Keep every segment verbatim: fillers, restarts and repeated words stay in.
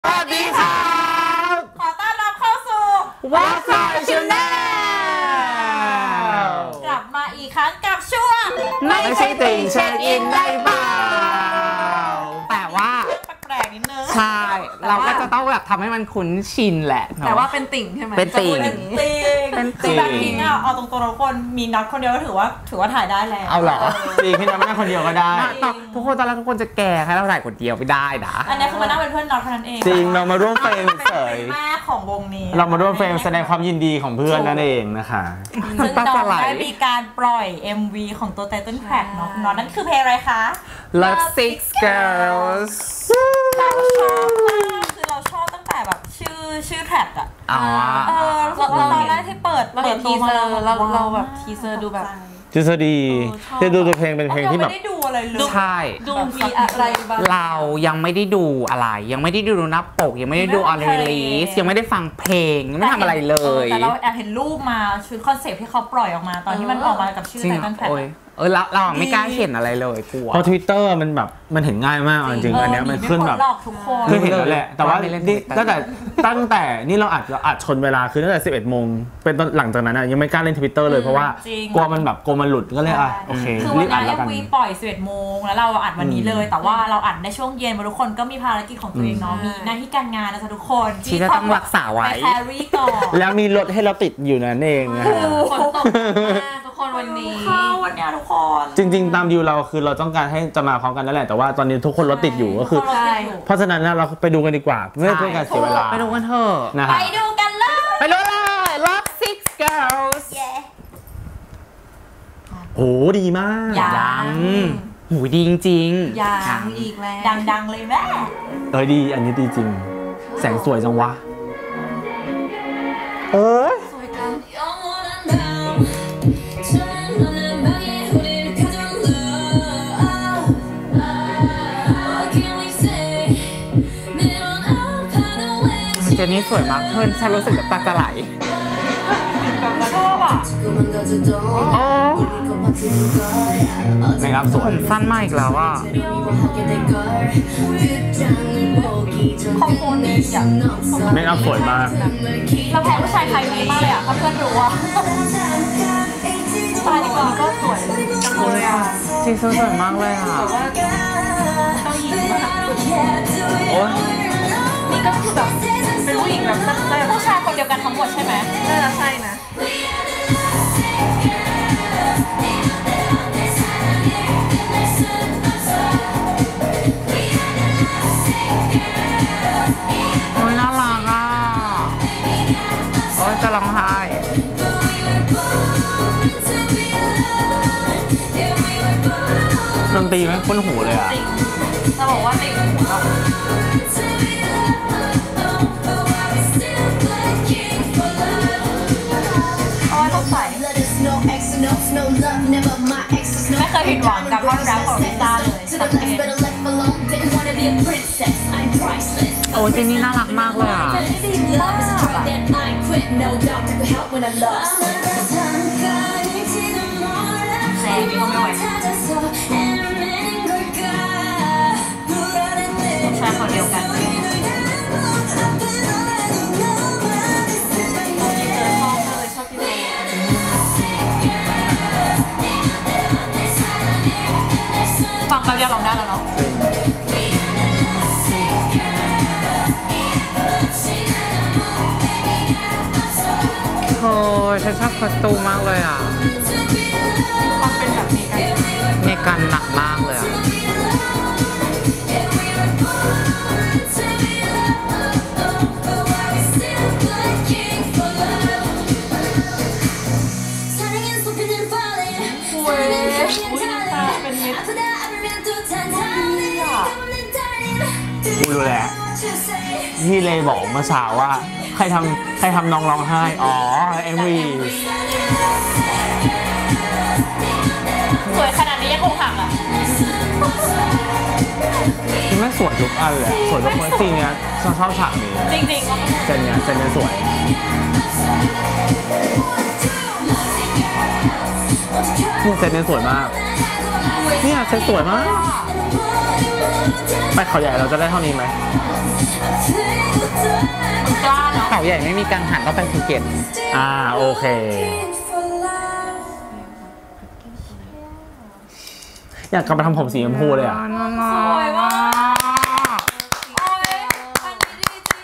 สวัสดีครับขอต้อนรับเข้าสู่ What's My Channel กลับมาอีกครั้งกับช่วงไม่ใช่ติ่งเช็คอินได้เปล่าแต่ว่าแปลกๆนิดนึงใช่เราก็จะต้องแบบทำให้มันคุ้นชินแหละแต่ว่าเป็นติ่งใช่ไหมเป็นติ่งเป็นติ่งแบบทิ้งอ่ะเอาตรงๆทุกคนมีน็อตคนเดียวก็ถือว่าถือว่าถ่ายได้แล้วเอาเหรอจริงพี่น็อตนั่งคนเดียวก็ได้ทุกคนตอนแรกทุกคนจะแก่ให้เราถ่ายคนเดียวไม่ได้นะอันนี้คือมานั่งเป็นเพื่อนน็อตเท่านั้นเองจริงเรามาร่วมเฟรมเฉยแม่ของวงนี้เรามาร่วมเฟรมแสดงความยินดีของเพื่อนนั่นเองนะคะซึ่งน้องได้มีการปล่อย เอ็ม วี ของตัวไตเติ้ลแทร็กเนาะน้องนั่นคือเพลงอะไรคะ Love Six Girls เราชอบมากคือเราชอบตั้งแต่แบบชื่อชื่อแทร็กอะอ๋อเออเราตอนแรกที่เปิดเปิดทีเซอร์เราเราแบบทีเซอร์ดูแบบทีเซอร์ดีจะดูตัวเพลงเป็นเพลงที่แบบไม่ได้ดูอะไรเลยใช่ดูมีอะไรบ้างเรายังไม่ได้ดูอะไรยังไม่ได้ดูหน้าปกยังไม่ได้ดูออนรีลีสยังไม่ได้ฟังเพลงยังไม่ทำอะไรเลยแต่เราแอบเห็นรูปมาชุดคอนเซ็ปต์ที่เขาปล่อยออกมาตอนที่มันออกมากับชื่อไททันแฟลชเออเราเราไม่กล้าเห็นอะไรเลยกลัวเพราะ Twitter มันแบบมันเห็นง่ายมากจริงๆอันนี้มันขึ้นแบบคือเห็นแล้วแหละแต่ว่านี่ตั้งแต่ตั้งแต่นี่เราอัดเราอัดชนเวลาคือตั้งแต่สิบเอ็ดโมงเป็นต้นหลังจากนั้นยังไม่กล้าเล่น Twitter เลยเพราะว่ากลัวมันแบบกลัวมันหลุดก็เลยอ่ะโอเครีบอัดแล้วกันคือวันนั้น เอ็ม วี ปล่อยสิบเอ็ดโมงแล้วเราอัดวันนี้เลยแต่ว่าเราอัดในช่วงเย็นทุกคนก็มีภารกิจของตัวเองเนาะมีหน้าที่การงานนะจ๊ะทุกคนที่ต้องรักษาไว้แครี่ก่อนแล้วมีรถให้เราติดอยู่นั่นเองนะฮะฝนตกมากทุกคนวันนี้เข้าวันนี้ทุกคนจริงๆตามดิวเราคือเราต้องการให้จะมาพร้อมกันนั่นแหละแต่ว่าตอนนี้ทุกคนรถติดอยู่ก็คือเพราะฉะนั้นเราไปดูกันดีกว่าไม่เพื่อการเสียเวลาไปดูกันเถอะนะไปดูกันเลยไปเลย Love Six Girls โหดีมากยังหูดีจริงๆยังอีกแล้วดังๆเลยแม่เออดีอันนี้ดีจริงแสงสวยจังวะเออสวยจังเจนนี่สวยมากเพื่อนฉันรู้สึกแบบตาจะไหลชอบอ่ะโอ้เมคอัพสวยผมสั้นมากอีกแล้วอ่ะคอมโพนีอ่ะเมคอัพสวยมากเราแพ้ผู้ชายไทยนี้มากเลยอ่ะถ้าเพื่อนรู้ว่าตาดีกว่าก็สวยจังเลยอ่ะจริงสวยมากเลยอ่ะต้องหญิงมากโอ้ยนี่ก็คือแบบเป็นผู้หญิงแบบผู้ชายคนเดียวกันทั้งหมดใช่ไหมน่าจะใช่นะโอ้ยน่ารักอ่ะโอ้ยจะร้องไห้ดนตรีไหมคุ้นหูเลยอ่ะจะบอกว่าติดหูเนาะไม่เคยผิดหวังกับท่อนแรปของลิซ่าเลยสังเกตโอ้ยเจนนี่น่ารักมากเลยอ่ะดีมากแซงนี่ก็ไม่ไหวใช่คนเดียวกันฟังแป๊บเดียวร้องได้แล้วเนาะโอ้ยฉันชอบคอสตูมมากเลยอ่ะมันเป็นแบบนี้กันเมกันหนักมากเลยอ่ะกูรู้แล้วพี่เลยบอกเมื่อเช้าว่าใครทำใครทำน้องร้องไห้อ๋อเอ็มวีสวยขนาดนี้ยังคงหักอ่ะไม่สวยทุกอันเลยสวยทุกคนจริงเนี่ยชอบชอบฉากนี้จริงๆเซนเนี่ยเซนเนี่ยสวยนี่เซนเนี่ยสวยมากเนี่ยเซนสวยมากไปเขาใหญ่เราจะได้เท่านี้ไหมกล้าเนาะเขาใหญ่ไม่มีกังหันต้องไปภูเก็ตอ่าโอเคอยากกลับมาทำผมสีชมพูเลยอ่ะสวยมากโอ้ยอันนี้ดีจริง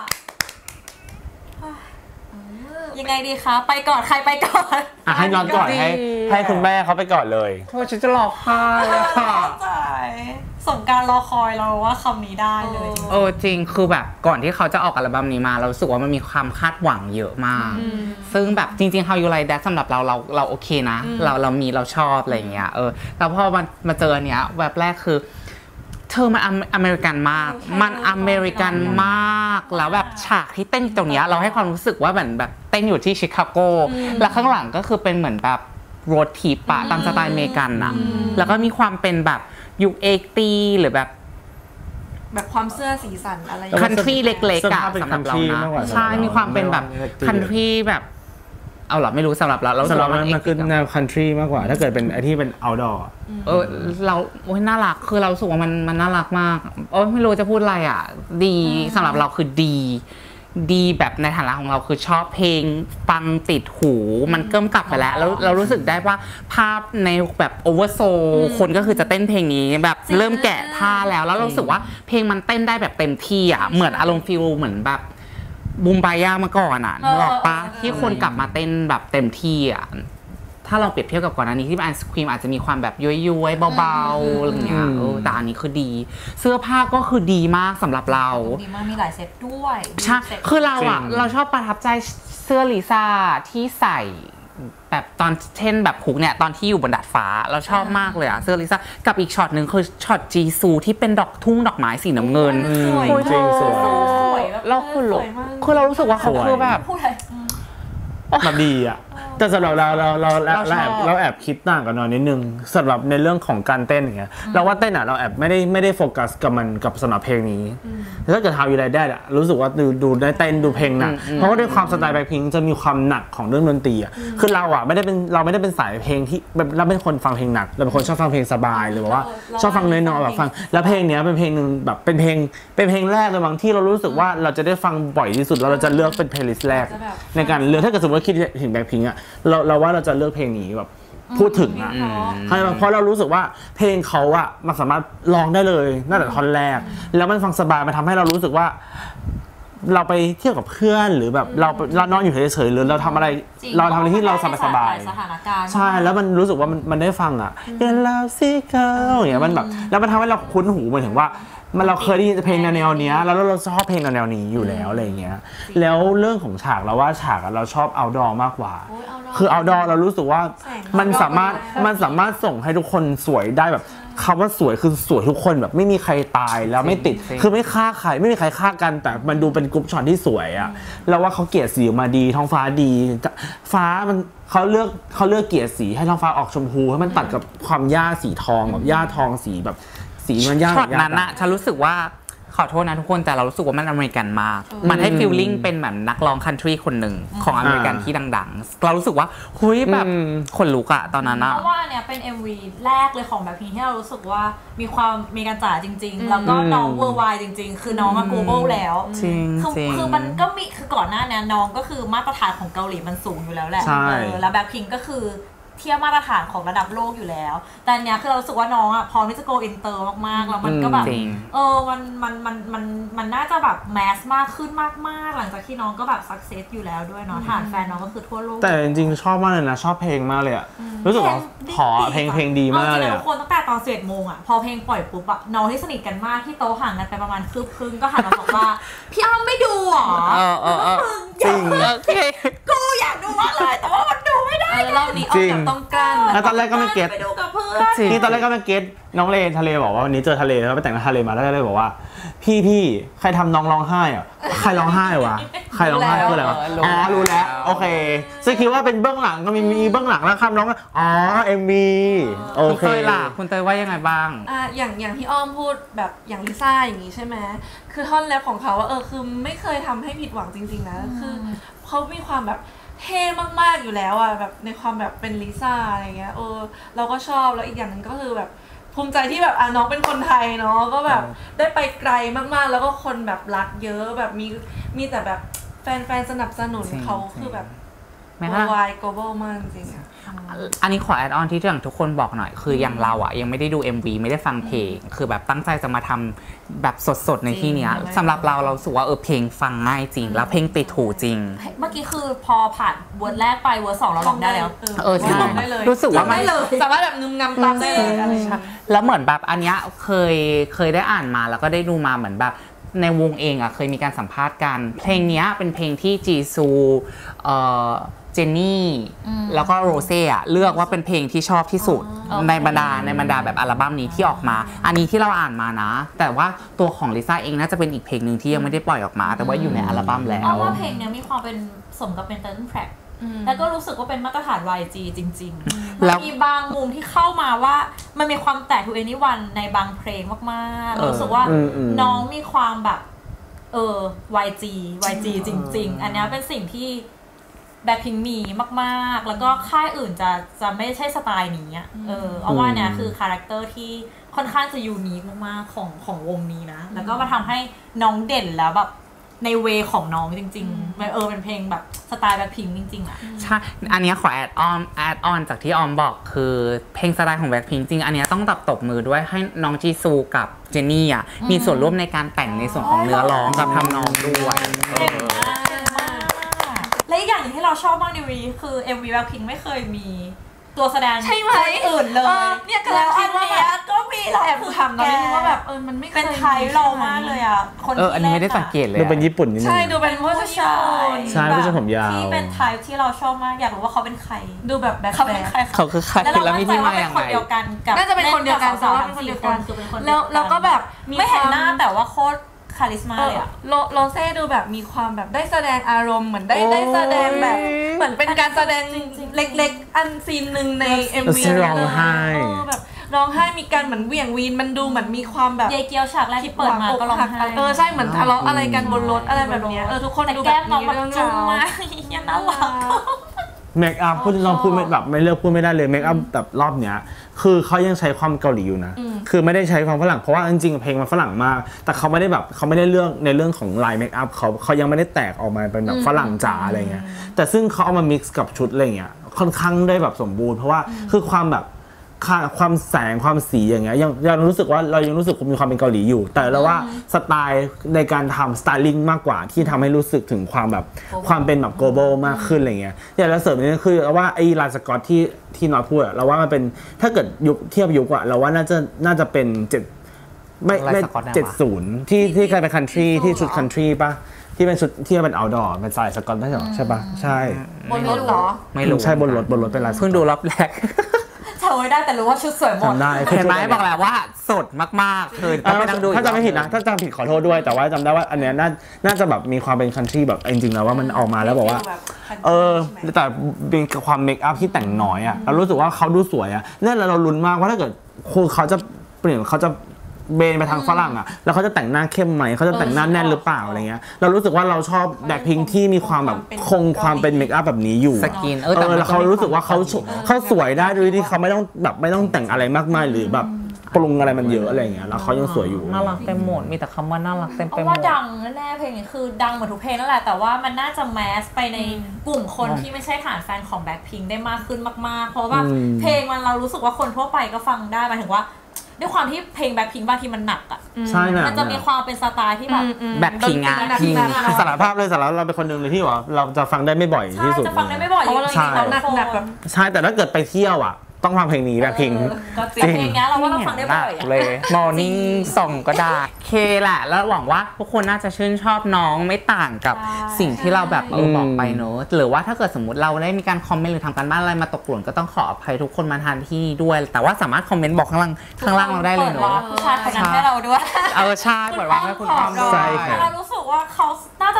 อ่ะยังไงดีคะไปก่อนใครไปก่อนอ่ะให้นอนก่อนให้ให้คุณแม่เขาไปก่อนเลยโทษฉันจะหลอกค่ะใช่ส่งการรอคอยเราว่าคำนี้ได้เลยจริงเออจริงคือแบบก่อนที่เขาจะออกอัลบั้มนี้มาเรารู้สึกว่ามันมีความคาดหวังเยอะมาก ซึ่งแบบจริงๆ How You Like That สำหรับเราเราเราโอเคนะ เราเรามีเราชอบอะไรอย่างเงี้ยเออแต่พอมามาเจออันเนี้ยแบบแรกคือเธอมันอเมริกันมากมันอเมริกันมากแล้วแบบฉากที่เต้นตรงเนี้ยเราให้ความรู้สึกว่าเหมือนแบบเต้นอยู่ที่ชิคาโกแล้วข้างหลังก็คือเป็นเหมือนแบบโรดทริปปะตามสไตล์อเมริกันอะแล้วก็มีความเป็นแบบยุคเอ็กตีหรือแบบแบบความเสื้อสีสันอะไรอย่างคัเงี้ยนทรีเล็กๆอะสำหรับเรานะใช่มีความเป็นแบบคันทรีแบบเอาหรอไม่รู้สำหรับเราเราสำหรับมัมันมันคือแนว country มากกว่า ถ้าเกิดเป็นไอที่เป็น outdoor เออเราโอ้ยน่ารักคือเราสึกว่ามันมันน่ารักมากโอ้ยไม่รู้จะพูดอะไรอ่ะดีสำหรับเราคือดีดีแบบในฐานะของเราคือชอบเพลงฟังติดหูมันเกิ่มกลับไปแล้วแล้วเรารู้สึกได้ว่าภาพในแบบโอเวอร์โซคนก็คือจะเต้นเพลงนี้แบบเริ่มแกะท่าแล้วแล้วเรารู้สึกว่าเพลงมันเต้นได้แบบเต็มที่อ่ะเหมือนอารมณ์ฟิลเหมือนแบบบูมบายามาก่อนอ่ะนึกออกปะที่คนกลับมาเต้นแบบเต็มที่อ่ะถ้าเราเปรียบเทียบกับก่อนอันนี้ที่ไอศครีมอาจจะมีความแบบย้อยๆเบาๆอะไรอย่างเงี้ยเออแต่อันนี้คือดีเสื้อผ้าก็คือดีมากสำหรับเราดีมากมีหลายเซตด้วยใช่คือเราอ่ะเราชอบประทับใจเสื้อลิซ่าที่ใส่แบบตอนเช่นแบบคุกเนี่ยตอนที่อยู่บนดาดฟ้าเราชอบมากเลยอ่ะเสื้อลิซ่ากับอีกช็อตหนึ่งคือช็อตจีซูที่เป็นดอกทุ่งดอกไม้สีน้ำเงินสวยจริงสวยสวยแบบเราคือลุกคือเรารู้สึกว่าเขาคือแบบพูดอะไรแบบดีอ่ะแต่สำหรับเราเราเราเราเราชอบแอบเราแอบคิดต่างกันหน่อยนิดนึงสำหรับในเรื่องของการเต้นอย่างเงี้ยเราว่าเต้นอ่ะเราแอบไม่ได้ไม่ได้โฟกัสกับมันกับสำหรับเพลงนี้แต่ถ้าเกิด How You Like That อ่ะรู้สึกว่าดูดูได้เต้นดูเพลงหนักเพราะว่าด้วยความสไตล์แบ็คพิงค์จะมีความหนักของเรื่องดนตรีอ่ะคือเราอ่ะไม่ได้เป็นเราไม่ได้เป็นสายเพลงที่แบบเราเป็นคนฟังเพลงหนักเราเป็นคนชอบฟังเพลงสบายหรือว่าชอบฟังน้อยๆแบบฟังแล้วเพลงเนี้ยเป็นเพลงนึงแบบเป็นเพลงเป็นเพลงแรกเลยบางที่เรารู้สึกว่าเราจะได้ฟังบ่อยที่สุดแล้วเราจะเลือกเป็นเพลย์ลิสต์แรกในการเลือกถ้าเกิดสมมติว่าคิดถึงแบ็คพิงค์อ่ะเราเราว่าเราจะเลือกเพลงนี้แบบพูดถึงอ่ะเพราะเรารู้สึกว่าเพลงเขาอ่ะมันสามารถร้องได้เลยตั้งแต่ท่อนแรกแล้วมันฟังสบายมันทำให้เรารู้สึกว่าเราไปเที่ยวกับเพื่อนหรือแบบเราเรานอนอยู่เฉยๆหรือเราทำอะไรเราทำอะไรที่เราสบายๆสถานการณ์ใช่แล้วมันรู้สึกว่ามันมันได้ฟังอ่ะเยลาซิเกิลอย่างเงี้ยมันแบบแล้วมันทำให้เราคุ้นหูเหมือนถึงว่ามันเราเคยได้ยินเพลงแนวๆนี้แล้วเราชอบเพลงแนวๆนี้อยู่แล้วอะไรเงี้ยแล้วเรื่องของฉากเราว่าฉากเราชอบเอาดอมากกว่าคือเอาดอเรารู้สึกว่ามันสามารถมันสามารถส่งให้ทุกคนสวยได้แบบคำว่าสวยคือสวยทุกคนแบบไม่มีใครตายแล้วไม่ติดคือไม่ฆ่าใครไม่มีใครฆ่ากันแต่มันดูเป็นกรุ๊ปช็อตที่สวยอ่ะแล้วว่าเขาเกลี่ยสีออกมาดีท้องฟ้าดีฟ้ามันเขาเลือกเขาเลือกเกลี่ยสีให้ท้องฟ้าออกชมพูให้มันตัดกับความหญ้าสีทองแบบหญ้าทองสีแบบสีมันหญ้าช็อตนั้นอะฉันรู้สึกว่าขอโทษนะทุกคนแต่เรารู้สึกว่ามันอเมริกันมากมันให้ฟีลลิ่งเป็นแบบนักร้องคันทรีคนหนึ่งของอเมริกันที่ดังๆเรารู้สึกว่าเฮ้ยแบบขนลุกอะตอนนั้นอะเพราะว่าเนี่ยเป็น เอ็ม วี แรกเลยของแบบนี้ที่เรารู้สึกว่ามีความมีการจ๋าจริงๆแล้วก็น้องเวอร์ไวจริงๆคือน้องอะ global แล้วจริงคือจริงคือมันก็มีคือก่อนหน้านี้น้องก็คือมาตรฐานของเกาหลีมันสูงอยู่แล้วแหละใช่เออแล้วแบ็คพิงก็คือเทียบมาตรฐานของระดับโลกอยู่แล้ว แต่อันเนี้ยคือเรารู้สึกว่าน้องอ่ะพร้อมที่จะ go inter มากๆแล้วมันก็แบบจริงเออมันมันมันมันมันน่าจะแบบแมสมากขึ้นมากๆหลังจากที่น้องก็แบบ success อยู่แล้วด้วยเนาะฐานแฟนน้องก็คือทั่วโลกแต่จริงๆชอบมากเลยนะชอบเพลงมากเลยอ่ะรู้สึกว่าขอเพลงเพลงดีมากเลยออะทุกคนตั้งแต่ตอนสิบเอ็ดโมงอ่ะพอเพลงปล่อยปุ๊บอ่ะน้องที่สนิทกันมากที่โต๊ะห่างกันไปประมาณคืบครึ่งก็หันมาบอกว่า พี่อ้อมไม่ดูหรอเออเออเออจริงโอเคกูอยากดูมากเลยแต่ว่ามันดูไม่ได้เออรอบนี้ออกแบบต้องกลั้นแล้วตอนแรกก็ไม่เก็ตไปดูกับเพื่อนจริงนี่ตอนแรกก็ไม่เก็ตน้องเลทะเลบอกว่าวันนี้เจอทะเลแล้วไปแต่งหน้าทะเลมาแล้วก็เลยบอกว่า พี่พี่ใครทำน้องร้องไห้อ่ะใครร้องไห้วะใครร้องไห้คืออะไรวะอ๋อรู้แล้วโอเคซึ่งคิดว่าเป็นเบื้องหลังก็มีมีเบื้องหลังแล้วคำร้องอ๋อเอ็มวีโอคุณเคเตยล่ะคุณเตยว่ายังไงบ้างอ่ะอย่างอย่างที่อ้อมพูดแบบอย่างลิซ่าอย่างนี้ใช่ไหมคือท่อนแรปของเขาว่าเออคือไม่เคยทำให้ผิดหวังจริงๆนะคือเขามีความแบบเท่มากๆอยู่แล้วอ่ะแบบในความแบบเป็นลิซ่าอะไรเงี้ยเออเราก็ชอบแล้วอีกอย่างหนึ่งก็คือแบบภูมิใจที่แบบอ่ะน้องเป็นคนไทยเนาะก็แบบได้ไปไกลมากๆแล้วก็คนแบบรักเยอะแบบมีมีแต่แบบแฟนๆสนับสนุนเขาคือแบบ worldwide global มากจริงๆอันนี้ขอแอดออนที่อย่างทุกคนบอกหน่อยคืออย่างเราอ่ะยังไม่ได้ดู เอ็ม วี ไม่ได้ฟังเพลงคือแบบตั้งใจจะมาทำแบบสดๆในที่เนี้ยสำหรับเราเราสึกว่าเออเพลงฟังง่ายจริงแล้วเพลงติดหูจริงเมื่อกี้คือพอผ่านเวิร์ดแรกไปเวิร์ดสองเราลองได้แล้วเออใช่รู้สึกว่ามันสามารถแบบงึมงำตามได้เลยแล้วเหมือนแบบอันเนี้ยเคยเคยได้อ่านมาแล้วก็ได้ดูมาเหมือนแบบในวงเองอ่ะเคยมีการสัมภาษณ์กันเพลงนี้เป็นเพลงที่จีซูเอ่อเจนนี่แล้วก็โรเซ่อะเลือกว่าเป็นเพลงที่ชอบที่สุดในบรรดาในบรรดาแบบอัลบั้มนี้ที่ออกมาอันนี้ที่เราอ่านมานะแต่ว่าตัวของลิซ่าเองน่าจะเป็นอีกเพลงหนึ่งที่ยังไม่ได้ปล่อยออกมาแต่ว่าอยู่ในอัลบั้มแล้วเพราะว่าเพลงนี้มีความเป็นสมกับเป็นไตเติ้ลแทร็กแล้วก็รู้สึกว่าเป็นมาตรฐาน วาย จี จริงๆมันมีบางมุมที่เข้ามาว่ามันมีความแตกทูเอนี่วันในบางเพลงมากๆรู้สึกว่าน้องมีความแบบเออ วาย จี วาย จี จริงๆอันนี้เป็นสิ่งที่แบ็คพิงค์มีมากๆแล้วก็ค่ายอื่นจะจะไม่ใช่สไตล์นี้อ่ะเออเอาว่าเนี่ยคือคาแรคเตอร์ที่ค่อนข้างจะยูนิคมากๆของของวงนี้นะแล้วก็มาทำให้น้องเด่นแล้วแบบในเวของน้องจริงๆเออเป็นเพลงแบบสไตล์แบ็คพิงค์จริงๆอ่ะใช่อันนี้ขอแอดออนแอดออนจากที่ออมบอกคือเพลงสไตล์ของแบ็คพิงค์จริงอันนี้ต้องตับตบมือด้วยให้น้องจีซูกับเจนนี่อ่ะมีส่วนร่วมในการแต่งในส่วนของเนื้อร้องกับทำนองด้วยและอีกอย่างหนึ่งที่เราชอบมากในวีคือ เอ็ม วี แบ็คพิงค์ไม่เคยมีตัวแสดงใช่ไหมอื่นเลยเนี่ยแล้วอันเนี้ยก็มีเราแอบทำเราไม่รู้ว่าแบบเออมันไม่เป็นไทยเรามากเลยอ่ะคนเอออันนี้ไม่ได้สังเกตเลยดูเป็นญี่ปุ่นนิดนึงใช่ดูเป็นผู้ชายใช่ผู้ชายผมยาวที่เป็นไทยที่เราชอบมากอยากรู้ว่าเขาเป็นใครดูแบบแบบเขาเป็นใครเขาคือใครแล้วมีที่มาอย่างไรน่าจะเป็นคนเดียวกันสาวเป็นคนเดียวกันแล้วแล้วก็แบบไม่เห็นหน้าแต่ว่าโคตรคาริสมาเลยอะโรเซ่ดูแบบมีความแบบได้แสดงอารมณ์เหมือนได้ได้แสดงแบบเหมือนเป็นการแสดงเล็กๆอันซีนหนึ่งใน เอ็ม วีร้องไห้แบบร้องไห้มีการเหมือนเหวี่ยงวีนมันดูเหมือนมีความแบบเยเกียวฉากแรกที่เปิดมาก็ร้องไห้เออใช่เหมือนทะเลาะอะไรกันบนรถอะไรแบบนี้เออทุกคนดูแบบนี้เรื่องจุ๊บมากยังน่ารักเมคอัพพูดลองพูดแบบไม่เลือกพูดไม่ได้เลยเมคอัพแบบรอบเนี้ยคือเขายังใช้ความเกาหลีอยู่นะคือไม่ได้ใช้ความฝรั่งเพราะว่าจริงๆเพลงมันฝรั่งมากแต่เขาไม่ได้แบบเขาไม่ได้เรื่องในเรื่องของลายเมคอัพเขาเขายังไม่ได้แตกออกมาเป็นแบบฝรั่งจ๋าอะไรเงี้ยแต่ซึ่งเขาเอามามิกซ์กับชุดอะไรเงี้ยค่อนข้างได้แบบสมบูรณ์เพราะว่าคือความแบบความแสงความสีอย่างเงี้ยยังยังรู้สึกว่าเรายังรู้สึกมีความเป็นเกาหลีอยู่แต่เราว่าสไตล์ในการทำสไตลิ่งมากกว่าที่ทำให้รู้สึกถึงความแบบความเป็นแบบ global มากขึ้นอะไรเงี้ยอย่างเราเสริมนี่คือว่าไอ้ลายสกอตที่ที่น้อยพูดเราว่ามันเป็นถ้าเกิดยุคเทียบยุคอะเราว่าน่าจะน่าจะเป็นเจ็ดไม่ไม่เจ็ดศูนย์ที่ที่เคยเป็นคันทรีที่ชุดคันทรีป่ะที่เป็นชุดที่เป็น outdoor เป็นสายสกอตไม่ใช่หรอใช่ป่ะใช่บนรถเหรอไม่รู้ใช่บนรถบนรถเป็นลายเพิ่งดูรอบแรกจำไม่ได้แต่รู้ว่าชุดสวยหมดเห็นไหมบอกแล้วว่าสดมากๆคือถ้าจำไม่ผิดนะถ้าจำผิดขอโทษด้วยแต่ว่าจำได้ว่าอันเนี้ยน่าจะแบบมีความเป็นคันทรีแบบจริงๆแล้วว่ามันออกมาแล้วบอกว่าเออแต่เป็นความเมคอัพที่แต่งน้อยอ่ะเรารู้สึกว่าเขาดูสวยอ่ะนั่นเราลุ้นมากว่าถ้าเกิดคือเขาจะเปลี่ยนเขาจะเบนไปทางฝรั่งอ่ะแล้วเขาจะแต่งหน้าเข้มไหมเขาจะแต่งหน้าแน่นหรือเปล่าอะไรเงี้ยเรารู้สึกว่าเราชอบแบ็คพิงค์ที่มีความแบบคงความเป็นเมคอัพแบบนี้อยู่สกินเออแล้วเขารู้สึกว่าเขาเขาสวยได้โดยที่เขาไม่ต้องแบบไม่ต้องแต่งอะไรมากมายหรือแบบปรุงอะไรมันเยอะอะไรเงี้ยแล้วเขายังสวยอยู่น่ารักเต็มหมดมีแต่คำว่าน่ารักเต็มไปหมดว่าดังแน่ๆเพลงนี้คือดังเหมือนทุกเพลงนั่นแหละแต่ว่ามันน่าจะแมสไปในกลุ่มคนที่ไม่ใช่ฐานแฟนของแบ็คพิงค์ได้มากขึ้นมากๆเพราะว่าเพลงมันเรารู้สึกว่าคนทั่วไปก็ฟังได้หมายถึงว่าด้วยความที่เพลงแบ็คพิงค์บางทีมันหนักอ่ะใช่นะมันจะมีความเป็นสไตล์ที่แบบแบ็คพิงค์อ่ะพิงสารภาพเลยสารเราเป็นคนหนึ่งเลยที่ว่าเราจะฟังได้ไม่บ่อยที่สุดจะฟังได้ไม่บ่อยเพราะว่าเราหนักหนักแบบใช่แต่ถ้าเกิดไปเที่ยวอ่ะต้องฟังเพลงนี้แบ็คพิงค์ก็จริงเพลงนี้เราว่าเราฟังได้บ่อยเลยมอร์นิ่งส่งก็ได้เคแหละแล้วหวังว่าทุกคนน่าจะชื่นชอบน้องไม่ต่างกับสิ่งที่เราแบบเออบอกไปเนอะหรือว่าถ้าเกิดสมมติเราได้มีการคอมเมนต์หรือทำการบ้านอะไรมาตกหล่นก็ต้องขออภัยทุกคนมาทานที่ด้วยแต่ว่าสามารถคอมเมนต์บอกข้างล่างข้างล่างเราได้เลยเนอะผู้ชายคนนั้นให้เราด้วยเออใช่เปิดวางให้คุณอ้อมด้วยเรารู้สึกว่าเขาน่าจะเป็นคนเกา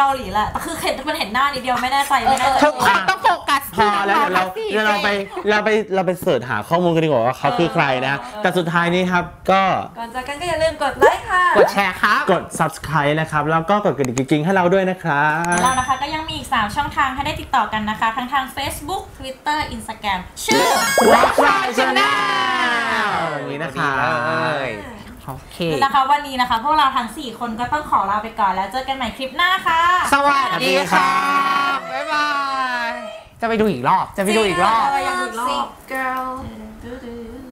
าหลีแหละแต่คือเห็นมันเห็นหน้านิดเดียวไม่แน่ใจไม่แน่ใจทุกคนต้องโฟกัสพอแล้วเดี๋ยวเราเดี๋ยวเราไปเราไปเราไปเสิร์ชหาข้อมูลกันดีกว่าว่าเขาคือใครนะแต่สุดท้ายนี้ครับก็ก่อนจากกันก็อย่าลืมกดไลค์ค่ะกดแชร์ครับกด subscribe นะครับแล้วก็กดกระดิ่งกิ๊งๆให้เราด้วยนะครับเรานะคะก็ยังมีอีกสามช่องทางให้ได้ติดต่อกันนะคะทั้งทาง Facebook Twitter Instagram ชื่อ Watch My Channel อย่างนี้นะคะโอเคนะคะวันนี้นะคะพวกเราทั้งสี่คนก็ต้องขอลาไปก่อนแล้วเจอกันใหม่คลิปหน้าค่ะสวัสดีครับบ๊ายบายจะไปดูอีกรอบจะไปดูอีกรอบยังดูอีกรอบ girl